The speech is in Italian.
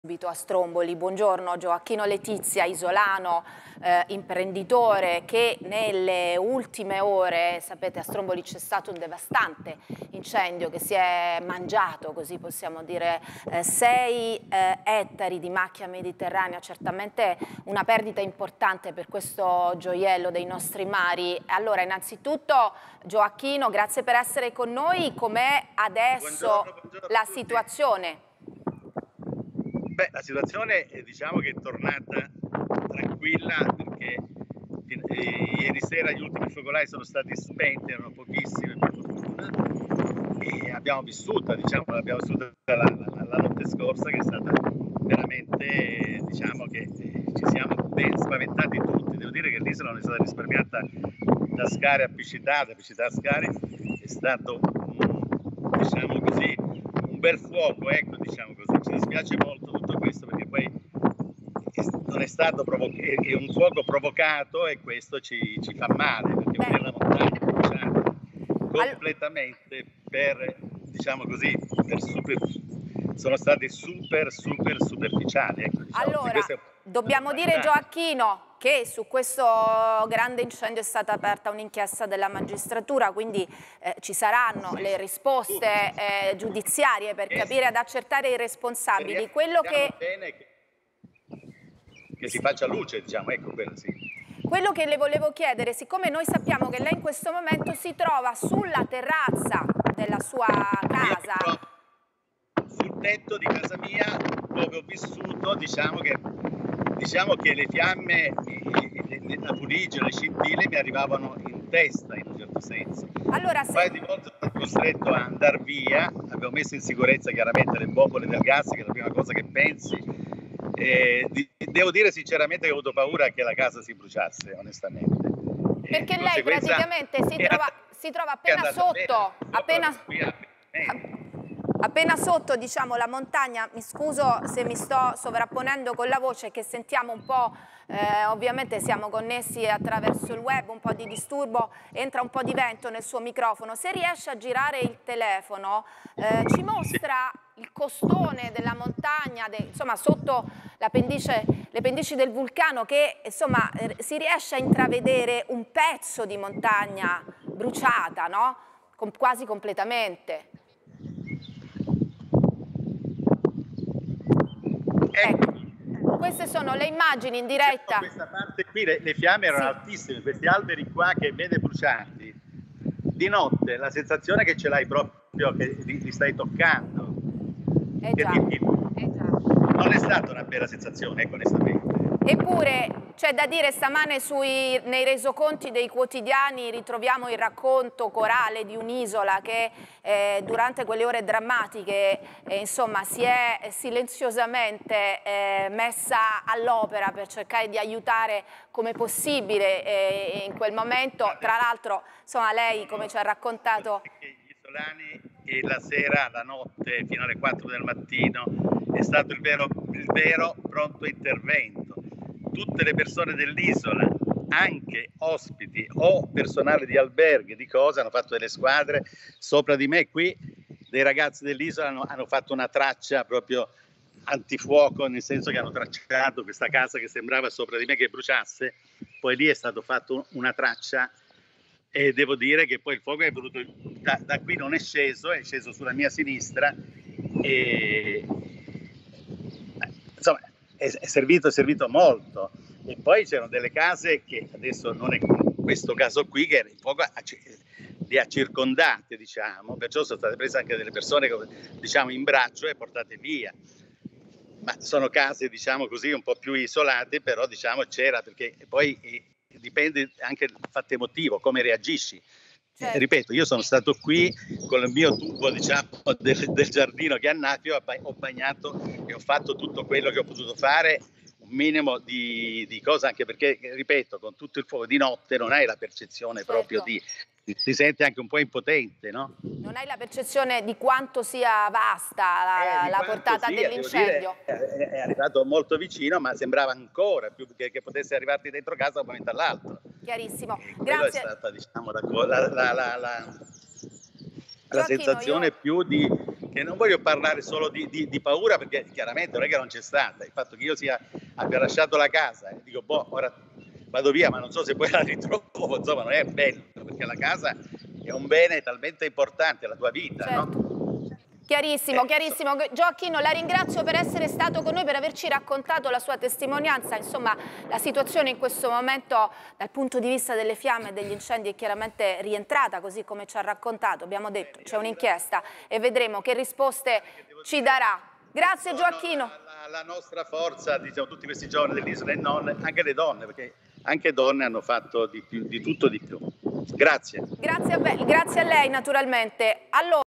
Subito a Stromboli. Buongiorno Gioacchino Letizia, isolano, imprenditore che nelle ultime ore, sapete, a Stromboli c'è stato un devastante incendio che si è mangiato, così possiamo dire, 6 ettari di macchia mediterranea, certamente una perdita importante per questo gioiello dei nostri mari. Allora, innanzitutto Gioacchino, grazie per essere con noi. Com'è adesso buongiorno a la tutti. situazione? Beh, la situazione diciamo che è tornata tranquilla perché ieri sera gli ultimi focolai sono stati spenti, erano pochissimi per fortuna, e abbiamo vissuta, l'abbiamo vissuta la notte scorsa, che è stata veramente, diciamo che ci siamo ben spaventati tutti. Devo dire che l'isola non è stata risparmiata da Scari a Picità, da Picità a Scari, è stato, diciamo così, un bel fuoco, ecco, diciamo così. Ci dispiace molto tutto questo perché poi non è stato è un fuoco provocato e questo ci fa male perché vedere la montagna bruciata completamente per, diciamo così, sono stati superficiali, ecco, diciamo. Allora, dobbiamo dire, Gioacchino, che su questo grande incendio è stata aperta un'inchiesta della magistratura, quindi ci saranno le risposte giudiziarie per capire ad accertare i responsabili. Quello che... bene che si faccia luce, diciamo, ecco, sì. Quello che le volevo chiedere, siccome noi sappiamo che lei in questo momento si trova sulla terrazza della sua casa... Sul tetto di casa mia, dove ho vissuto, diciamo che le fiamme, la fuligine, le scintille mi arrivavano in testa, in un certo senso. Allora, Un paio di volte sono stato costretto a andare via, avevo messo in sicurezza chiaramente le bombole del gas, che è la prima cosa che pensi. Devo dire sinceramente che ho avuto paura che la casa si bruciasse, onestamente. Perché lei praticamente si trova appena sotto, appena sotto, diciamo, la montagna. Mi scuso se mi sto sovrapponendo con la voce, che sentiamo un po', ovviamente siamo connessi attraverso il web, un po' di disturbo, entra un po' di vento nel suo microfono. Se riesce a girare il telefono, ci mostra il costone della montagna, insomma sotto le pendici del vulcano, che insomma si riesce a intravedere un pezzo di montagna bruciata, no? Quasi completamente. Ecco, queste sono le immagini in diretta. Questa parte qui le fiamme erano altissime, questi alberi qua che vede bruciati. Di notte la sensazione che ce l'hai proprio, che li stai toccando. Non è stata una bella sensazione, ecco, onestamente. Eppure c'è da dire, stamane nei resoconti dei quotidiani ritroviamo il racconto corale di un'isola che durante quelle ore drammatiche insomma si è silenziosamente messa all'opera per cercare di aiutare come possibile in quel momento. Tra l'altro, insomma, lei, come ci ha raccontato... Gli isolani, e la sera, la notte, fino alle 4 del mattino, è stato il vero pronto intervento. Tutte le persone dell'isola, anche ospiti o personale di alberghi, di cose, hanno fatto delle squadre sopra di me. Qui dei ragazzi dell'isola hanno fatto una traccia proprio antifuoco, nel senso che hanno tracciato questa casa che sembrava sopra di me che bruciasse, poi lì è stato fatto una traccia. E devo dire che poi il fuoco è venuto da qui, non è sceso sulla mia sinistra e insomma è servito molto. E poi c'erano delle case che adesso non è questo caso qui, che il fuoco li ha circondate, diciamo, perciò sono state prese anche delle persone, diciamo, in braccio e portate via. Ma sono case, diciamo così, un po' più isolate, però diciamo c'era, perché poi dipende anche dal fatto emotivo, come reagisci. Ripeto, io sono stato qui con il mio tubo, diciamo, del giardino che annaffiò, ho bagnato e ho fatto tutto quello che ho potuto fare, un minimo di cose, anche perché, ripeto, con tutto il fuoco di notte non hai la percezione proprio ti senti anche un po' impotente, no? Non hai la percezione di quanto sia vasta la portata dell'incendio? È arrivato molto vicino, ma sembrava ancora più che potesse arrivarti dentro casa da un momento all'altro. Chiarissimo. Grazie. È stata, diciamo, la sensazione più di che non voglio parlare solo di paura, perché chiaramente non è che non c'è stata, il fatto che io abbia lasciato la casa e dico boh, ora vado via, ma non so se poi la ritrovo, insomma non è bello, perché la casa è un bene talmente importante, la tua vita, certo. no? Chiarissimo, chiarissimo. Gioacchino, la ringrazio per essere stato con noi, per averci raccontato la sua testimonianza. Insomma, la situazione in questo momento dal punto di vista delle fiamme e degli incendi è chiaramente rientrata, così come ci ha raccontato. Abbiamo detto, c'è un'inchiesta e vedremo che risposte ci darà. Grazie Gioacchino. La nostra forza, diciamo, tutti questi giovani dell'isola e non, anche le donne, perché anche donne hanno fatto di tutto di più. Grazie. Grazie a lei naturalmente. Allora...